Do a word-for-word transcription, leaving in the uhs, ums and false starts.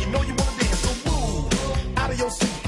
know you wanna dance, so move out of your seat.